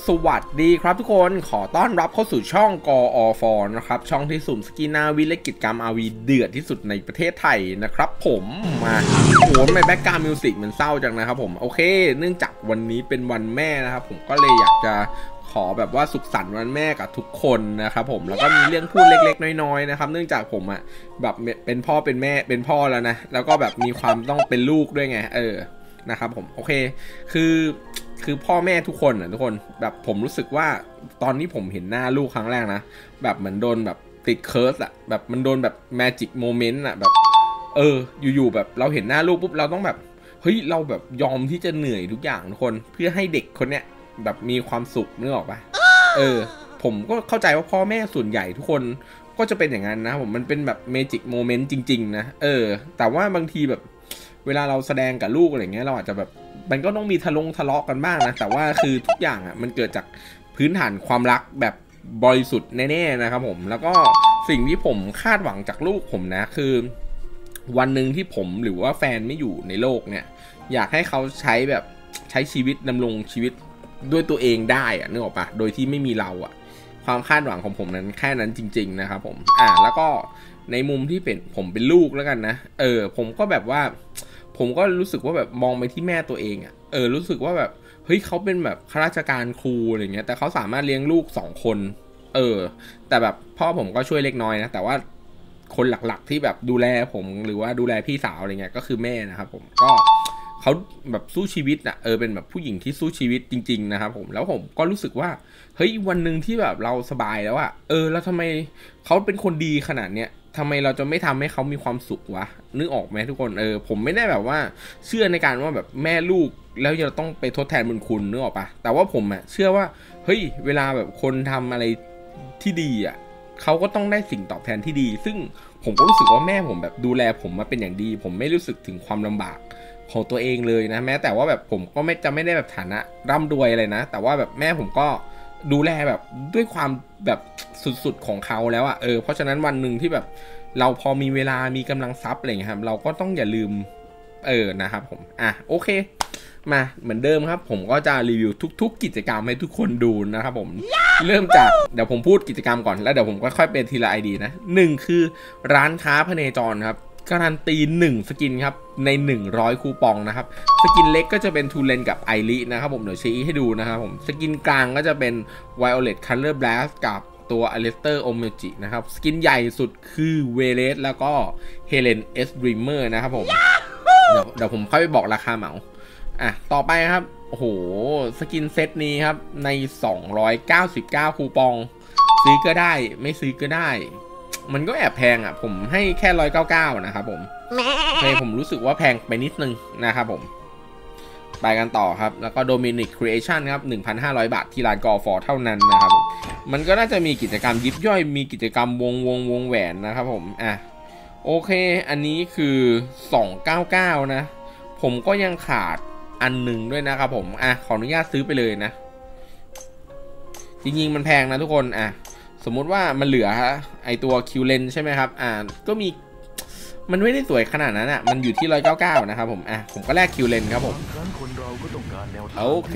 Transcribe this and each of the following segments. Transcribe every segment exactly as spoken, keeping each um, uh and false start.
สวัสดีครับทุกคนขอต้อนรับเข้าสู่ช่องกอฟนะครับช่องที่สุ่มสกินนาวีและกิจกรรม อาร์ วี เดือดที่สุดในประเทศไทยนะครับผมมาโหไม่แบ็กกราวด์มิวสิกมันเศร้าจังนะครับผมโอเคเนื่องจากวันนี้เป็นวันแม่นะครับผมก็เลยอยากจะขอแบบว่าสุขสันต์วันแม่กับทุกคนนะครับผมแล้วก็มีเรื่องพูดเล็กๆน้อยๆนะครับเนื่องจากผมอ่ะแบบเป็นพ่อเป็นแม่เป็นพ่อแล้วนะแล้วก็แบบมีความต้องเป็นลูกด้วยไงเออนะครับผมโอเคคือคือพ่อแม่ทุกคนอ่ะทุกคนแบบผมรู้สึกว่าตอนนี้ผมเห็นหน้าลูกครั้งแรกนะแบบเหมือนโดนแบบติดเคิร์สอ่ะแบบมันโดนแบบแมจิกโมเมนต์อ่ะแบบเอออยู่ๆแบบเราเห็นหน้าลูกปุ๊บเราต้องแบบเฮ้ยเราแบบยอมที่จะเหนื่อยทุกอย่างทุกคนเพื่อให้เด็กคนเนี้ยแบบมีความสุขนึกออกปะเออผมก็เข้าใจว่าพ่อแม่ส่วนใหญ่ทุกคนก็จะเป็นอย่างนั้นนะผมมันเป็นแบบเมจิกโมเมนต์จริงๆนะเออแต่ว่าบางทีแบบเวลาเราแสดงกับลูกอะไรเงี้ยเราอาจจะแบบมันก็ต้องมีทะลงทะเลาะกันบ้างนะแต่ว่าคือทุกอย่างอ่ะมันเกิดจากพื้นฐานความรักแบบบริสุทธิ์แน่ๆนะครับผมแล้วก็สิ่งที่ผมคาดหวังจากลูกผมนะคือวันหนึ่งที่ผมหรือว่าแฟนไม่อยู่ในโลกเนี่ยอยากให้เขาใช้แบบใช้ชีวิตดำรงชีวิตด้วยตัวเองได้อะนึกออกปะโดยที่ไม่มีเราอะความคาดหวังของผมนั้นแค่นั้นจริงๆนะครับผมอ่าแล้วก็ในมุมที่เป็นผมเป็นลูกแล้วกันนะเออผมก็แบบว่าผมก็รู้สึกว่าแบบมองไปที่แม่ตัวเองอะเออรู้สึกว่าแบบเฮ้ยเขาเป็นแบบข้าราชการครูอะไรเงี้ยแต่เขาสามารถเลี้ยงลูกสองคนเออแต่แบบพ่อผมก็ช่วยเล็กน้อยนะแต่ว่าคนหลักๆที่แบบดูแลผมหรือว่าดูแลพี่สาวอะไรเงี้ยก็คือแม่นะครับผมก็เขาแบบสู้ชีวิตอ่ะเออเป็นแบบผู้หญิงที่สู้ชีวิตจริงๆนะครับผมแล้วผมก็รู้สึกว่าเฮ้ยวันหนึ่งที่แบบเราสบายแล้วอ่ะเออแล้วทำไมเขาเป็นคนดีขนาดเนี้ยทำไมเราจะไม่ทำให้เขามีความสุขวะนึกออกไหมทุกคนเออผมไม่ได้แบบว่าเชื่อในการว่าแบบแม่ลูกแล้วจะต้องไปทดแทนบุญคุณนึกออกปะแต่ว่าผมอ่ะเชื่อว่าเฮ้ยเวลาแบบคนทำอะไรที่ดีอ่ะเขาก็ต้องได้สิ่งตอบแทนที่ดีซึ่งผมก็รู้สึกว่าแม่ผมแบบดูแลผมมาเป็นอย่างดีผมไม่รู้สึกถึงความลำบากของตัวเองเลยนะแม้แต่ว่าแบบผมก็ไม่จะไม่ได้แบบฐานะร่ำรวยอะไรนะแต่ว่าแบบแม่ผมก็ดูแลแบบด้วยความแบบสุดๆของเขาแล้วอะเออเพราะฉะนั้นวันหนึ่งที่แบบเราพอมีเวลามีกำลังทรัพย์อะไรเงี้ยครับเราก็ต้องอย่าลืมเออนะครับผมอ่ะโอเคมาเหมือนเดิมครับผมก็จะรีวิวทุกๆกิจกรรมให้ทุกคนดูนะครับผม yeah! เริ่มจากเดี๋ยวผมพูดกิจกรรมก่อนแล้วเดี๋ยวผมก็ค่อยเป็นทีละไอดีนะหนึ่งคือร้านค้าพเนจรครับการันตีหนึ่งสกินครับในหนึ่งร้อยคูปองนะครับสกินเล็กก็จะเป็นทูเลนกับไอรินะครับผมเดี๋ยวชี้ให้ดูนะครับผมสกินกลางก็จะเป็น Violet Color Blast กับตัว Alistair Omeji นะครับสกินใหญ่สุดคือเวเลสแล้วก็ Helen S Dreamer นะครับผมเดี๋ยวเดี๋ยวผมค่อยไปบอกราคาเหมาอ่ะต่อไปครับโอ้โหสกินเซตนี้ครับในสองร้อยเก้าสิบเก้าคูปองซื้อก็ได้ไม่ซื้อก็ได้มันก็แอบแพงอ่ะผมให้แค่หนึ่งร้อยเก้าสิบเก้านะครับผมในผมรู้สึกว่าแพงไปนิดนึงนะครับผมไปกันต่อครับแล้วก็ Dominic Creation ครับ หนึ่งพันห้าร้อย บาทที่ร้านกอฟอเท่านั้นนะครับมันก็น่าจะมีกิจกรรมยิบย่อยมีกิจกรรมวงวงวงแหวนนะครับผมอ่ะโอเคอันนี้คือสองร้อยเก้าสิบเก้านะผมก็ยังขาดอันหนึ่งด้วยนะครับผมอ่ะขออนุญาตซื้อไปเลยนะจริงๆมันแพงนะทุกคนอ่ะสมมุติว่ามันเหลือไอตัวคิวเลนใช่ไหมครับอ่าก็มีมันไม่ได้สวยขนาดนั้นอ่ะมันอยู่ที่หนึ่งร้อยเก้าสิบเก้านะครับผมอ่ะผมก็แลกคิวเลนครับผมโอเค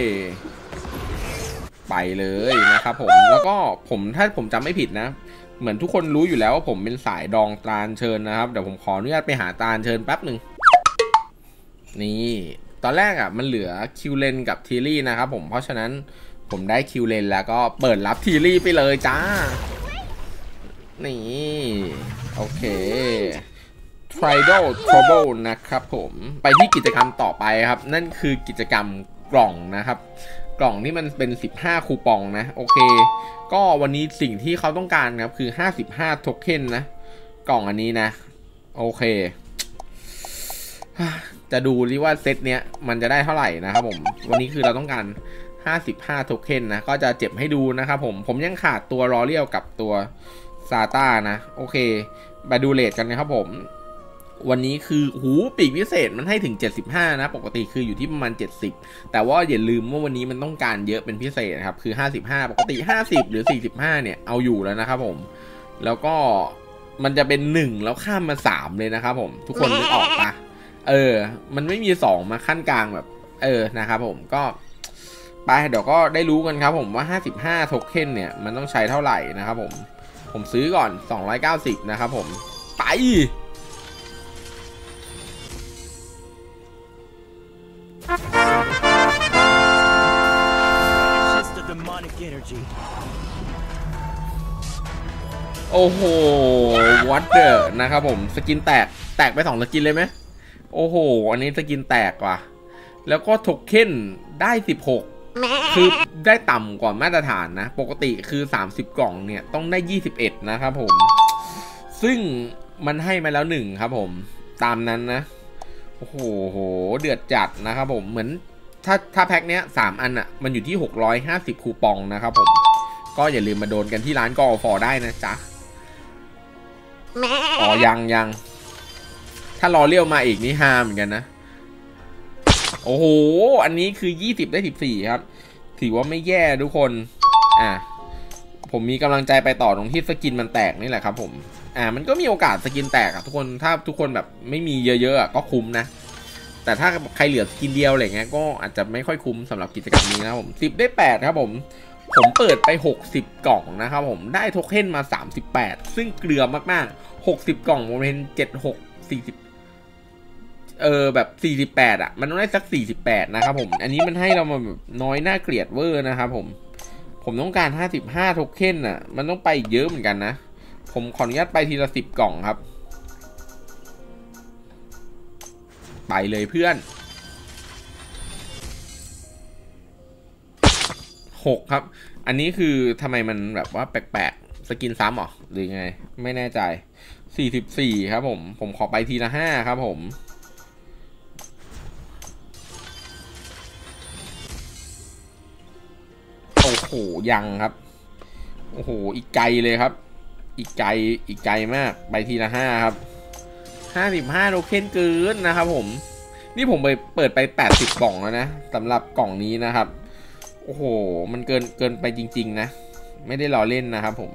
ไปเลยนะครับผมแล้วก็ผมถ้าผมจำไม่ผิดนะเหมือนทุกคนรู้อยู่แล้วว่าผมเป็นสายดองตราเชิญนะครับเดี๋ยวผมขออนุญาตไปหาตราเชิญแป๊บหนึ่งนี่ตอนแรกอ่ะมันเหลือคิวเลนกับทีรี่นะครับผมเพราะฉะนั้นผมได้คิวเลนแล้วก็เปิดรับทีรี่ไปเลยจ้านี่โอเค Tridal Trouble นะครับผมไปที่กิจกรรมต่อไปครับนั่นคือกิจกรรมกล่องนะครับกล่องนี่มันเป็นสิบห้าคูปองนะโอเคก็วันนี้สิ่งที่เขาต้องการครับคือห้าสิบห้าโทเค็นนะกล่องอันนี้นะโอเคจะดูดิว่าเซตเนี้ยมันจะได้เท่าไหร่นะครับผมวันนี้คือเราต้องการห้าสิบห้าโทเค็นนะก็จะเจ็บให้ดูนะครับผมผมยังขาดตัวรอเรียลกับตัวซาต้านะโอเคมาดูเรทกันนะครับผมวันนี้คือหูปีกพิเศษมันให้ถึงเจ็ดสิบห้านะปกติคืออยู่ที่ประมาณเจ็ดสิบแต่ว่าอย่าลืมว่าวันนี้มันต้องการเยอะเป็นพิเศษครับคือห้าสิบห้าปกติห้าสิบหรือสี่สิบห้าเนี่ยเอาอยู่แล้วนะครับผมแล้วก็มันจะเป็นหนึ่งแล้วข้ามมาสามเลยนะครับผมทุกคนนึกออกปะเออมันไม่มีสองมาขั้นกลางแบบเออนะครับผมก็ไปเดี๋ยวก็ได้รู้กันครับผมว่าห้าสิบห้าโทเค็นเนี่ยมันต้องใช้เท่าไหร่นะครับผมผมซื้อก่อนสองร้อยเก้าสิบนะครับผมไปโอ้โหวัดเดอร์นะครับผมสกินแตกแตกไปสองสกินเลยไหมโอ้โหอันนี้สกินแตกว่ะแล้วก็โทเค็นได้สิบหกคือได้ต่ำกว่ามาตรฐานนะปกติคือสามสิบกล่องเนี่ยต้องได้ยี่สิบเอ็ดนะครับผมซึ่งมันให้มาแล้วหนึ่งครับผมตามนั้นนะโอ้โหเดือดจัดนะครับผมเหมือนถ้าถ้าแพ็คเนี้ยสามอันอ่ะมันอยู่ที่หกร้อยห้าสิบคูปองนะครับผมก็อย่าลืมมาโดนกันที่ร้านกอฟอได้นะจ๊ะอ๋อยังยังถ้ารอเลี้ยวมาอีกนี่ฮาเหมือนกันนะโอ้โหอันนี้คือยี่สิบได้สิบสี่ครับถือว่าไม่แย่ทุกคนอ่ะผมมีกำลังใจไปต่อตรงที่สกินมันแตกนี่แหละครับผมอ่ามันก็มีโอกาสสกินแตกอะทุกคนถ้าทุกคนแบบไม่มีเยอะๆก็คุ้มนะแต่ถ้าใครเหลือสกินเดียวอะไรเงี้ยก็อาจจะไม่ค่อยคุ้มสำหรับกิจกรรมนี้นะผมสิบได้แปดครับผมผมเปิดไปหกสิบกล่องนะครับผมได้โทเค็นมาสามสิบแปดซึ่งเกลือมากๆหกสิบกล่องโมเมนต์เจ็ด หก สี่สิบเออแบบสี่สิบแปดอ่ะมันต้องได้สักสี่สิบแปดนะครับผมอันนี้มันให้เรามาแบบน้อยน่าเกลียดเวอร์นะครับผมผมต้องการห้าสิบห้าโทเค็นอ่ะมันต้องไปเยอะเหมือนกันนะผมขออนุญาตไปทีละสิบกล่องครับไปเลยเพื่อนหกครับอันนี้คือทำไมมันแบบว่าแปลกๆสกินซ้ำหรอหรือไงไม่แน่ใจสี่สิบสี่ครับผมผมขอไปทีละห้าครับผมโอ้โหยังครับโอ้โหอีกไกลเลยครับอีกไกลอีกไกลมากไปทีละห้าครับห้าสิบห้าโทเค็นเกินนะครับผมนี่ผมไปเปิดไปแปดสิบกล่องแล้วนะสำหรับกล่องนี้นะครับโอ้โหมันเกินเกินไปจริงๆนะไม่ได้ล้อเล่นนะครับผม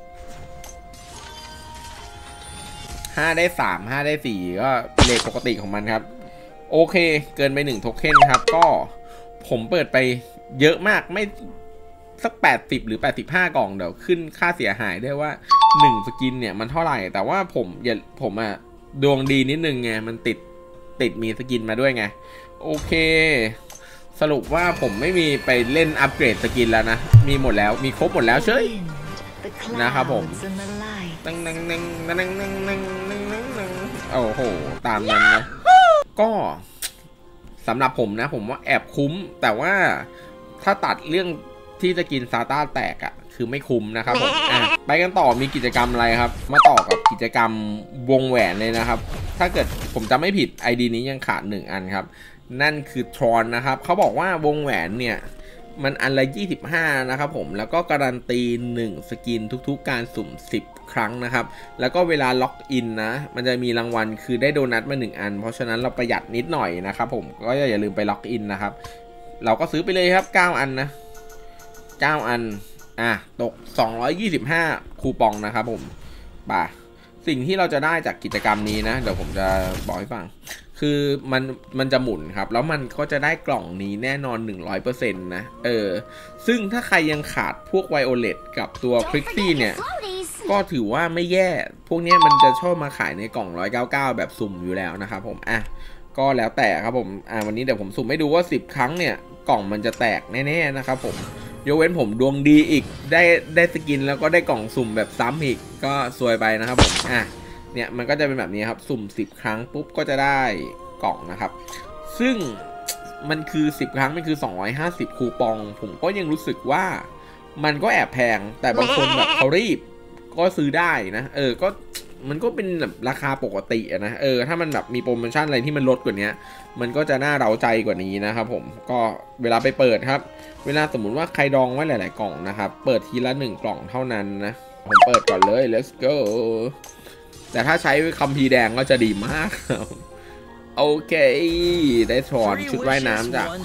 ห้าได้สาม ห้าได้สี่ก็เลทปกติของมันครับโอเคเกินไปหนึ่งโทเค็นครับก็ผมเปิดไปเยอะมากไม่สักแปดสิบหรือแปดสิบห้ากล่องเดี๋ยวขึ้นค่าเสียหายได้ว่าหนึ่งสกินเนี่ยมันเท่าไหร่แต่ว่าผมอย่าผมอะดวงดีนิดนึงไงมันติดติดมีสกินมาด้วยไงโอเคสรุปว่าผมไม่มีไปเล่นอัปเกรดสกินแล้วนะมีหมดแล้วมีครบหมดแล้วเฉยนะครับผมนั่งนั่งนั่งนั่งนั่งนั่งนั่งนั่งนั่งโอ้โหตามนั้นนะก็สำหรับผมนะผมว่าแอบคุ้มแต่ว่าถ้าตัดเรื่องที่จะกินซาต้าแตกอะคือไม่คุ้มนะครับผมอ่ะไปกันต่อมีกิจกรรมอะไรครับมาต่อกับกิจกรรมวงแหวนเลยนะครับถ้าเกิดผมจำไม่ผิด ไอ ดี นี้ยังขาดหนึ่งอันครับนั่นคือทรอนนะครับเขาบอกว่าวงแหวนเนี่ยมันอันละยี่สิบห้านะครับผมแล้วก็การันตีหนึ่งสกินทุกๆการสุ่มสิบครั้งนะครับแล้วก็เวลาล็อกอินนะมันจะมีรางวัลคือได้โดนัทมาหนึ่งอันเพราะฉะนั้นเราประหยัดนิดหน่อยนะครับผมก็อย่าลืมไปล็อกอินนะครับเราก็ซื้อไปเลยครับเก้าอันนะเก้าอันอ่ะตกสองร้อยยี่สิบห้าคูปองนะครับผมป่ะสิ่งที่เราจะได้จากกิจกรรมนี้นะเดี๋ยวผมจะบอกให้ฟังคือมันมันจะหมุนครับแล้วมันก็จะได้กล่องนี้แน่นอน หนึ่งร้อยเปอร์เซ็นต์ นะเออซึ่งถ้าใครยังขาดพวกไวโอเลตกับตัวคริกซี่เนี่ยก็ถือว่าไม่แย่พวกนี้มันจะชอบมาขายในกล่องหนึ่งร้อยเก้าสิบเก้าแบบสุ่มอยู่แล้วนะครับผมอ่ะก็แล้วแต่ครับผมอ่ะวันนี้เดี๋ยวผมสุ่มให้ดูว่าสิบครั้งเนี่ยกล่องมันจะแตกแน่ๆนะครับผมยกเว้นผมดวงดีอีกได้ได้สกินแล้วก็ได้กล่องสุ่มแบบซ้ำอีกก็ซวยไปนะครับผมอ่ะเนี่ยมันก็จะเป็นแบบนี้ครับสุ่มสิบครั้งปุ๊บก็จะได้กล่องนะครับซึ่งมันคือสิบครั้งมันคือสองร้อยห้าสิบคูปองผมก็ยังรู้สึกว่ามันก็แอบแพงแต่บางคนแบบเขารีบก็ซื้อได้นะเออก็มันก็เป็นแบบราคาปกตินะเออถ้ามันแบบมีโปรโมชั่นอะไรที่มันลดกว่านี้มันก็จะน่าเร้าใจกว่านี้นะครับผมก็เวลาไปเปิดครับเวลาสมมุติว่าใครดองไว้หลายๆกล่องนะครับเปิดทีละหนึ่งกล่องเท่านั้นนะผมเปิดก่อนเลย let's go แต่ถ้าใช้คัมภีร์แดงก็จะดีมากโอเคได้ทรอนชุดว่ายน้ำจาก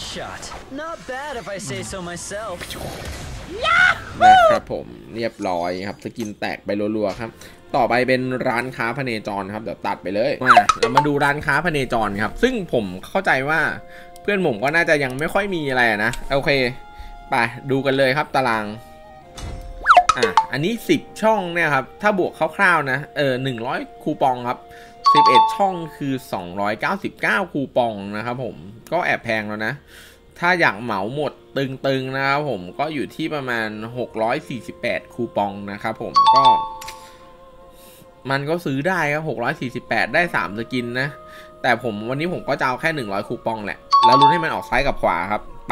นะครับผมเรียบร้อยครับสกินแตกไปรัวๆครับต่อไปเป็นร้านค้าพเนจรครับเดี๋ยวตัดไปเลยมาเรามาดูร้านค้าพเนจรครับซึ่งผมเข้าใจว่าเพื่อนผมก็น่าจะยังไม่ค่อยมีอะไรนะโอเคไปดูกันเลยครับตารางอ่ะอันนี้สิบช่องเนี่ยครับถ้าบวกคร่าวๆนะเออหนึ่งร้อยคูปองครับสิบเอ็ดช่องคือสองร้อยเก้าสิบเก้าคูปองนะครับผมก็แอบแพงแล้วนะถ้าอยากเหมาหมดตึงๆนะครับผมก็อยู่ที่ประมาณหกร้อยสี่สิบแปดคูปองนะครับผมก็มันก็ซื้อได้ครับหกร้อยสี่สิบแปดได้สามสกินนะแต่ผมวันนี้ผมก็จะเอาแค่หนึ่งร้อยคูปองแหละแล้วลุ้นให้มันออกซ้ายกับขวาครับไป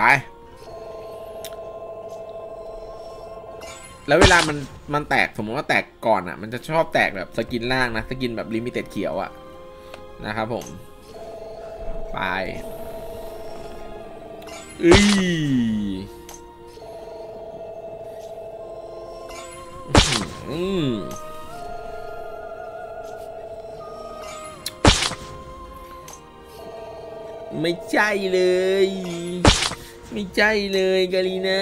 แล้วเวลามันมันแตกสมมติว่าแตกก่อนอ่ะมันจะชอบแตกแบบสกินล่างนะสกินแบบลิมิเต็ดเขียวอ่ะนะครับผมไปอุ้ยอืมไม่ใช่เลยไม่ใช่เลยกาลีนา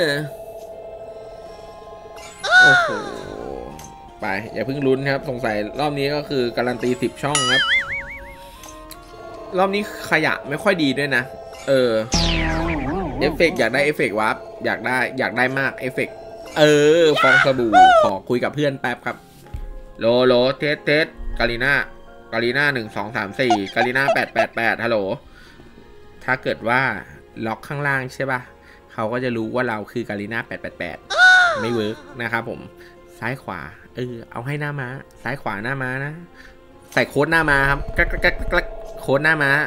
โอ้โหไปอย่าเพิ่งลุ้นครับสงสัยรอบนี้ก็คือการันตีสิบช่องครับรอบนี้ขยะไม่ค่อยดีด้วยนะเออเอฟเฟกอยากได้เอฟเฟกวาร์ปอยากได้อยากได้มากเอฟเฟกเออฟองสบู่ขอคุยกับเพื่อนแป๊บครับโลโลเทสเทสกาลีน่ากาลีน่าหนึ่งสองสามสี่กาลีน่าแปดแปดแปดฮัลโหลถ้าเกิดว่าล็อกข้างล่างใช่ป่ะเขาก็จะรู้ว่าเราคือกาลีน่าแปดแปดแปดไม่เวิร์กนะครับผมซ้ายขวาเออเอาให้หน้าม้าซ้ายขวาหน้าม้านะใส่โค้ดหน้าม้าครับกักกักกักกักโค้ดหน้าม้า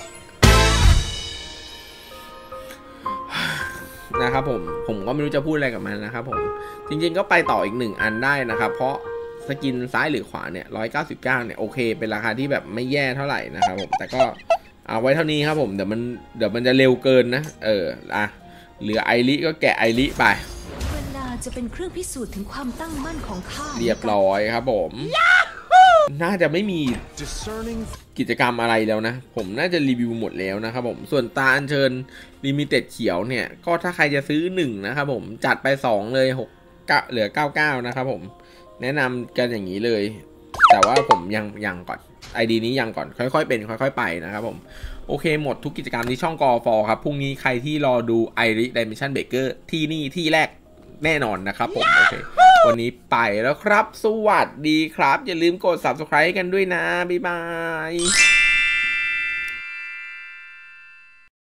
นะครับผมผมก็ไม่รู้จะพูดอะไรกับมันนะครับผมจริงๆก็ไปต่ออีกหนึ่งอันได้นะครับเพราะสกินซ้ายหรือขวาเนี่ยร้อยเก้าสิบเก้าเนี่ยโอเคเป็นราคาที่แบบไม่แย่เท่าไหร่นะครับผมแต่ก็เอาไว้เท่านี้ครับผมเดี๋ยวมันเดี๋ยวมันจะเร็วเกินนะเอออ่ะเหลือไอริก็แกะไอริไปเวลาจะเป็นเครื่องพิสูจน์ถึงความตั้งมั่นของข้าเรียบร้อยครับผมน่าจะไม่มีกิจกรรมอะไรแล้วนะผมน่าจะรีวิวหมดแล้วนะครับผมส่วนตาอัญเชิญลิมิเต็ดเขียวเนี่ยก็ถ้าใครจะซื้อหนึ่งนะครับผมจัดไปสองเลยหกเหลือเก้าสิบเก้านะครับผมแนะนำกันอย่างนี้เลยแต่ว่าผมยังยังก่อน ไอ ดี นี้ยังก่อนค่อยๆเป็นค่อยๆไปนะครับผมโอเคหมดทุกกิจกรรมที่ช่องกอฟอครับพรุ่งนี้ใครที่รอดู Iris Dimension Breaker ที่นี่ที่แรกแน่นอนนะครับผมโอเควันนี้ไปแล้วครับสวัสดีครับอย่าลืมกด ซับสไครบ์ กันด้วยนะบ๊ายบาย